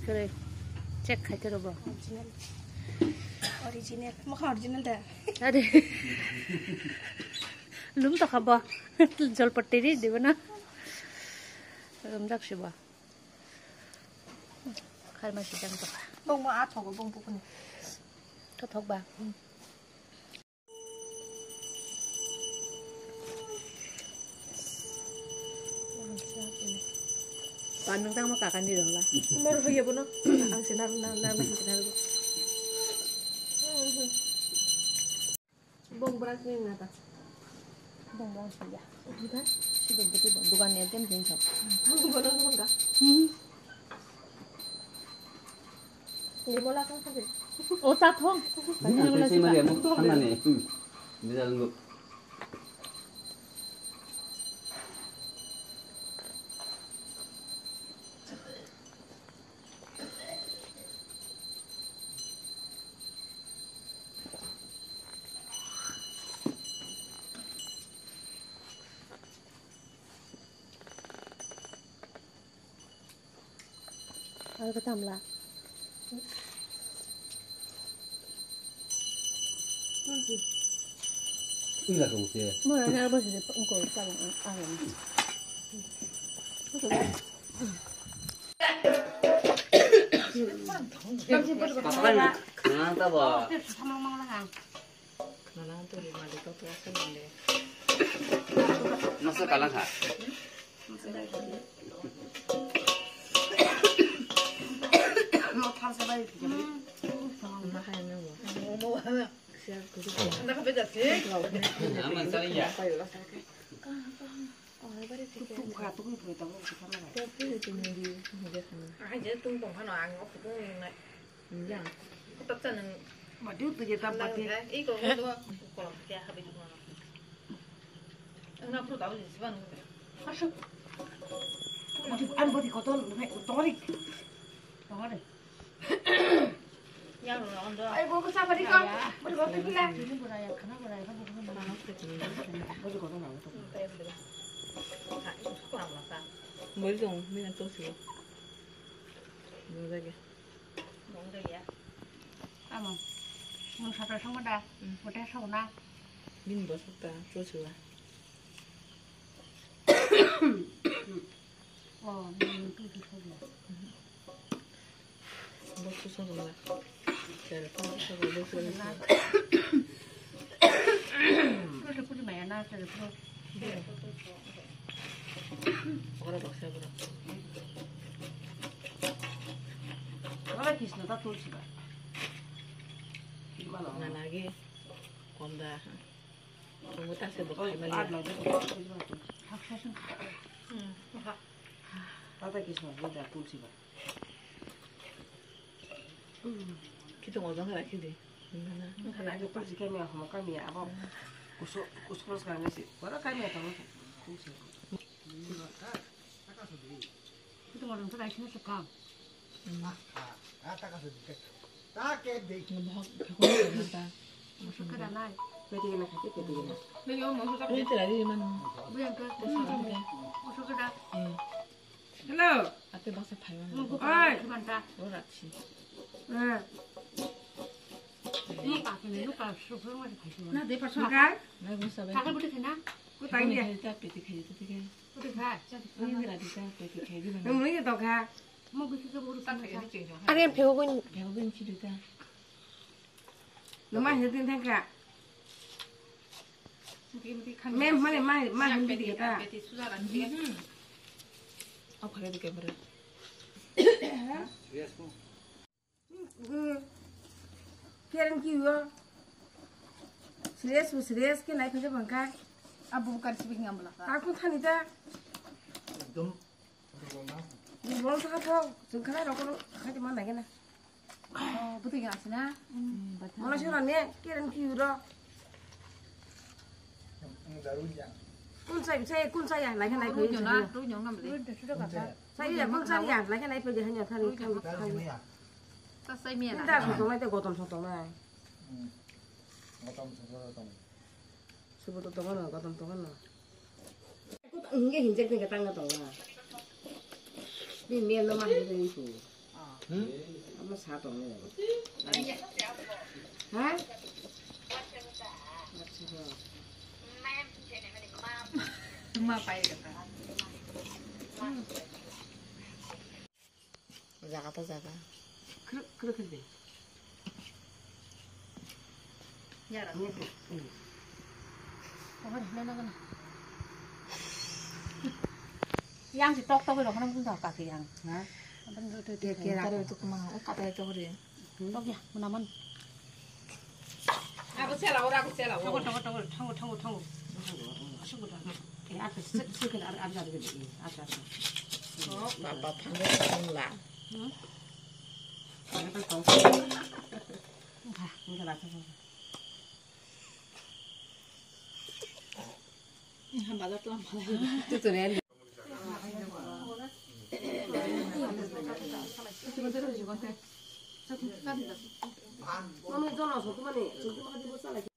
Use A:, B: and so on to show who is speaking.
A: 그래. 체크해 들어봐.
B: 오리지널. 뭐가 오리지널다.
A: 아니. 룸도 가봐. 절퍼ಟ್ಟಿ리 되구나. 음작시 봐. 칼맛이 장도 봐.
B: 뽕뽕 아토고 뽕뽕.
A: 더 봐. Bạn đang mà cả cái gì đó là
B: Moro phải vậy nó. Ăn xin ăn xin ăn. Bông bạc nên là ta.
A: bông gì vậy? Gì thế? 지금 그때 누가 내 땜 진짜.
B: Bông bông nó không cả. Người mua la không phải.
A: 오 짜통.
C: 글씨 말이야 뭐 하나네. 늦은 거.
A: 아이고 담라.
C: 이거 좀 세.
A: 뭐야 내가 벌써 거 따로 안 해.
C: 그냥 따봐. nó cả lăng hả?
B: Nó tham gia bay thì
A: 엄마 하면 뭐.
B: 내가 bây thế.
C: mình sao vậy?
B: tung gà tung người tao không tham
D: 아 이제 뚱뚱 하나 안 먹고 뚱네.
A: 그냥
D: 떡자는
B: mà trước từ giờ tao bật thì
D: 이거 뭐도 그럼 그냥 합의 좀 하나. 응 앞으로 나오지 집안 근데.
B: mà thì ăn bữa thì có to đi to đi
D: 야로 나온다.
B: 아이고 그 사발 이거 우리 뭐 뜯길래
A: 이런 거라야 가나 거라야 하고 그러면 안 없겠지.
B: 어디 거도 나오고
D: 아 이거 갖고 나왔다.
E: 멀동 미는 또 쓰고 뭐라게
D: 농덕이야.
B: 아마 뭐 사다 상마다 뭐 대 사오나
E: 민 버섯다 쪼주와
B: 또 소리
E: 뭐 주소도 잘 파서 먹을 수
B: 그래서 뿌리 많이 나서
E: 뭐라 박사보다
B: 그거가 기스나다 돌지가
E: 나나게 건다 너무 따서 먹지 말이야
B: 학사선 바다 기스나 여자 돌지가
E: 기둥 어디가 라키데
B: 아주 돌지 개미야 뭐 개미야 뭐 고소고소 가는 시 뭐라 개미야 더 돌지 그때 말은 또 다시 했을까
F: 닦아서 줄게. 닦게 돼.
E: 뭐 배고프다 된다
B: 그래 나 배디기나 같이 배디기나
D: 근데 이거 뭐 소작.
E: 그때 라디만
B: 뭐야 그
E: 사는데
B: 무슨 그래
E: 예
B: 헬로
E: 앞에 박사 팔면
B: 어이 그만다
E: 노랗지
B: 네 누가 그네 누가 수 그런 거 가지고 나
D: 내 벌써
B: 가
E: 나고 사배
B: 작을 부터 되나 그
E: 당이
B: 당이
E: 다 빼디게 되게
B: 부터 가
E: 이게 라디가 빼디게 되면
B: 너무 이게 더가 뭐 그게 모르
D: 딱
B: 다
D: 이렇게 좀.
A: 아니 배우고
E: 배고픈 치료다
B: 너무 해야 된다니까 맨 많이 힘들겠다
D: 베티 수다란 게.
E: 아 그래도 깨버려
B: 그 걔는 기워 스트레스 게 나이 가져 볼까
D: 아부 같이 비긴 안 몰랐다.
B: 아군 타니다
F: 좀
B: 이번 사고 좀 가라고 하지만 나게나
D: 부득이 났으나.
B: 뭐라 싫어하네 걔는 기우러
F: 나루냐.
B: 꾼사야 나게 나이 보여
D: 루냐 루냐
B: 그런데 들어가봐 사이야 꾼사야 나게 나이 보여 하냐 타니
F: 나루냐.
D: 싸싸이미야.
B: 근데 소동할 때 고동 소동해
F: 어떤 소소동.
B: 수부도 동하는 고동 동하는 이게 힘들니까 땅가 동아 미미는 놈아 하는 수 엄마 사도 없네. 응?
D: 엄마 봐야겠다.
E: 작아다 작아.
B: 그렇게 돼.
D: 야라.
A: 그래 내나가나 양식 떡떡이로 하는 분도 아까 그냥
E: 계란을 조금만 옷가다 해줘 그래.
A: 떡이야 나만
D: 아고 셀라 오라고 셀라 오.
B: 탕고. 친구들. 앞에 슬슬 앞에 앞에.
E: 아빠 방금 몰라.
B: 약간 더. 이거 맞춰서.
E: 한 맞아 또한 맞아.
B: 또 내. 저기 전화서 그만해. 저기 어디 못 살아.